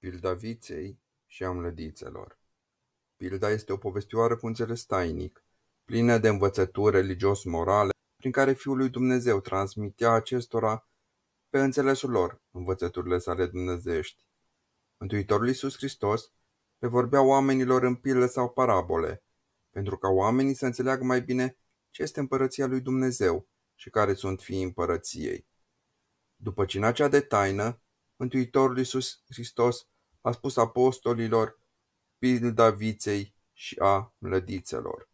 Pilda viței și a mlădițelor. Pilda este o povestioară cu înțeles tainic, plină de învățături religios-morale, prin care Fiul lui Dumnezeu transmitea acestora pe înțelesul lor învățăturile sale dumnezeiești. Mântuitorul Iisus Hristos le vorbea oamenilor în pilde sau parabole, pentru ca oamenii să înțeleagă mai bine ce este împărăția lui Dumnezeu și care sunt fiii împărăției. După cina cea de taină, Mântuitorul Iisus Hristos a spus apostolilor pilda viței și a mlădițelor.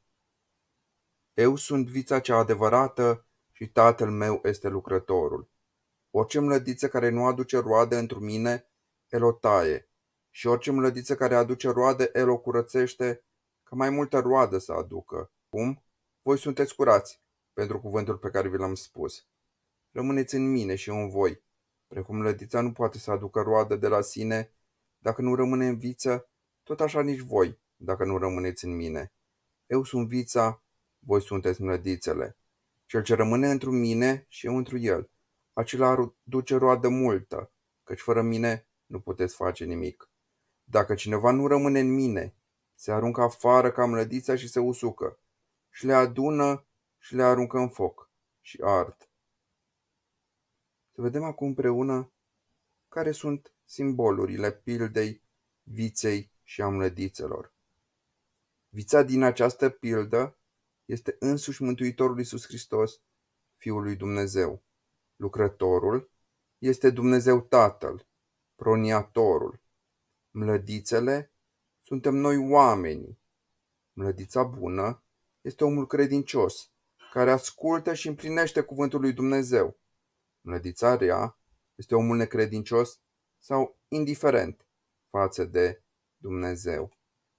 Eu sunt vița cea adevărată și Tatăl meu este lucrătorul. Orice mlădiță care nu aduce roade întru mine, el o taie, și orice mlădiță care aduce roade, el o curățește, ca mai multă roadă să aducă. Cum? Voi sunteți curați, pentru cuvântul pe care vi l-am spus. Rămâneți în mine și eu în voi. Precum mlădița nu poate să aducă roadă de la sine dacă nu rămâne în viță, tot așa nici voi, dacă nu rămâneți în mine. Eu sunt vița, voi sunteți mlădițele. Cel ce rămâne întru mine și eu întru el, acela duce roadă multă, căci fără mine nu puteți face nimic. Dacă cineva nu rămâne în mine, se aruncă afară ca mlădița și se usucă, și le adună și le aruncă în foc și ard. Să vedem acum împreună care sunt simbolurile pildei viței și a mlădițelor. Vița din această pildă este însuși Mântuitorul Iisus Hristos, Fiul lui Dumnezeu. Lucrătorul este Dumnezeu Tatăl, proniatorul. Mlădițele suntem noi oamenii. Mlădița bună este omul credincios, care ascultă și împlinește cuvântul lui Dumnezeu. Mlădița rea este omul necredincios sau indiferent față de Dumnezeu.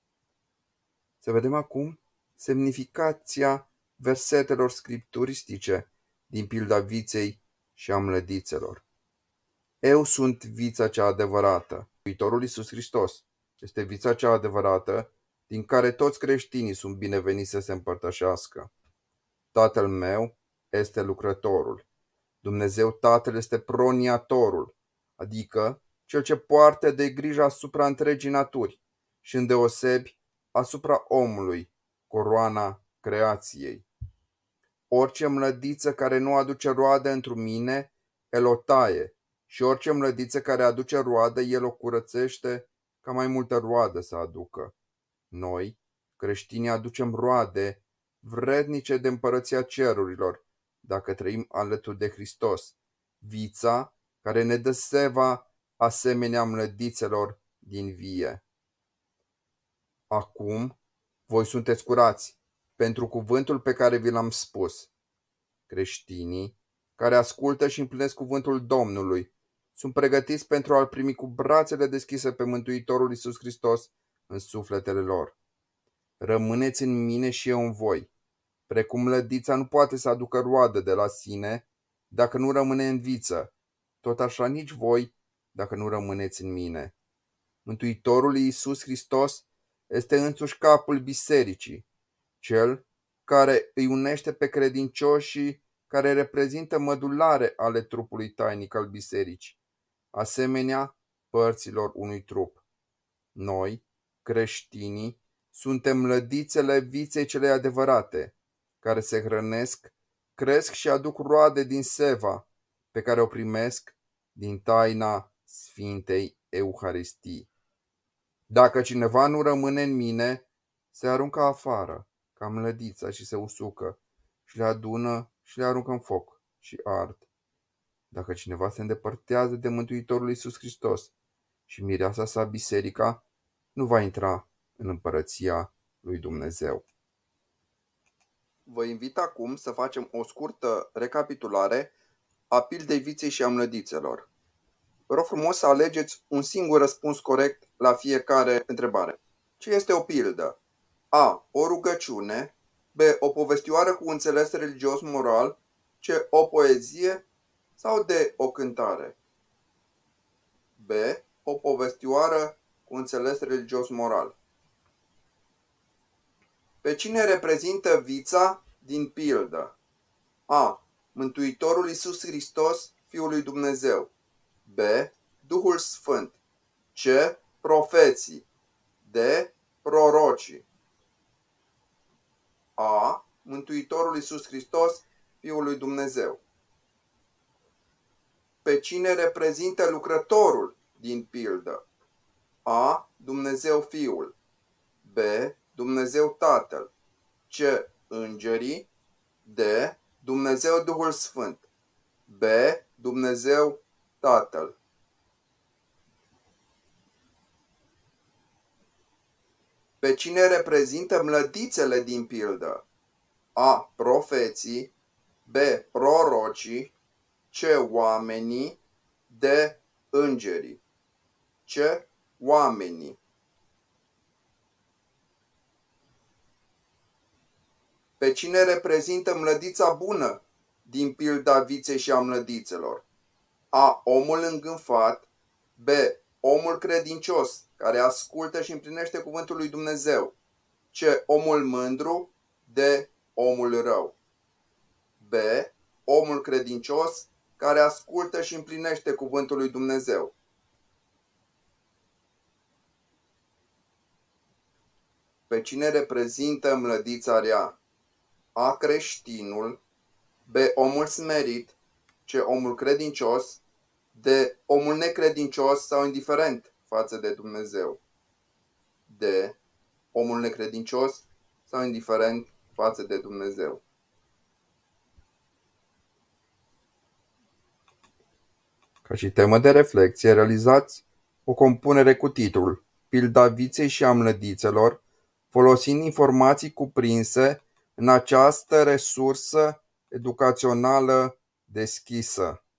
Să vedem acum semnificația versetelor scripturistice din pilda viței și a mlădițelor. Eu sunt vița cea adevărată. Mântuitorul Iisus Hristos este vița cea adevărată, din care toți creștinii sunt bineveniți să se împărtășească. Tatăl meu este lucrătorul. Dumnezeu Tatăl este proniatorul, adică cel ce poartă de grijă asupra întregii naturi și îndeosebi asupra omului, coroana creației. Orice mlădiță care nu aduce roadă întru mine, el o taie, și orice mlădiță care aduce roadă, el o curățește ca mai multă roadă să aducă. Noi, creștinii, aducem roade vrednice de împărăția cerurilor, dacă trăim alături de Hristos, vița care ne dă seva asemenea mlădițelor din vie. Acum, voi sunteți curați pentru cuvântul pe care vi l-am spus. Creștinii care ascultă și împlinesc cuvântul Domnului sunt pregătiți pentru a-L primi cu brațele deschise pe Mântuitorul Iisus Hristos în sufletele lor. Rămâneți în mine și eu în voi. Precum mlădița nu poate să aducă roadă de la sine dacă nu rămâne în viță, tot așa nici voi dacă nu rămâneți în mine. Mântuitorul Iisus Hristos este însuși capul bisericii, cel care îi unește pe credincioșii care reprezintă mădulare ale trupului tainic al bisericii, asemenea părților unui trup. Noi, creștinii, suntem mlădițele viței cele adevărate, care se hrănesc, cresc și aduc roade din seva pe care o primesc din taina Sfintei Euharistii. Dacă cineva nu rămâne în mine, se aruncă afară, ca mlădița, și se usucă, și le adună și le aruncă în foc și ard. Dacă cineva se îndepărtează de Mântuitorul Iisus Hristos și mireasa sa biserica, nu va intra în împărăția lui Dumnezeu. Vă invit acum să facem o scurtă recapitulare a pildei viței și a mlădițelor. Vă rog frumos să alegeți un singur răspuns corect la fiecare întrebare. Ce este o pildă? A. O rugăciune. B. O povestioară cu înțeles religios-moral. C. O poezie. Sau D. O cântare. B. O povestioară cu înțeles religios-moral. Pe cine reprezintă vița din pildă? A. Mântuitorul Iisus Hristos, Fiul lui Dumnezeu. B. Duhul Sfânt. C. profeții, D. prorocii. A. Mântuitorul Iisus Hristos, Fiul lui Dumnezeu. Pe cine reprezintă lucrătorul din pildă? A. Dumnezeu Fiul. B. Dumnezeu Tatăl. C. Îngerii. D. Dumnezeu Duhul Sfânt. B. Dumnezeu Tatăl. Pe cine reprezintă mlădițele din pildă? A. Profeții. B. Prorocii. C. Oamenii. D. Îngerii. C. Oamenii. Pe cine reprezintă mlădița bună din pilda viței și a mlădițelor? A. Omul îngânfat. B. Omul credincios, care ascultă și împlinește cuvântul lui Dumnezeu. C. Omul mândru. D. Omul rău. B. Omul credincios, care ascultă și împlinește cuvântul lui Dumnezeu. Pe cine reprezintă mlădița rea? A. Creștinul. B. Omul smerit. C. Omul credincios. D. Omul necredincios sau indiferent față de Dumnezeu. D. Omul necredincios sau indiferent față de Dumnezeu. Ca și temă de reflexie, realizați o compunere cu titlul Pilda viței și a mlădițelor, folosind informații cuprinse în această resursă educațională deschisă.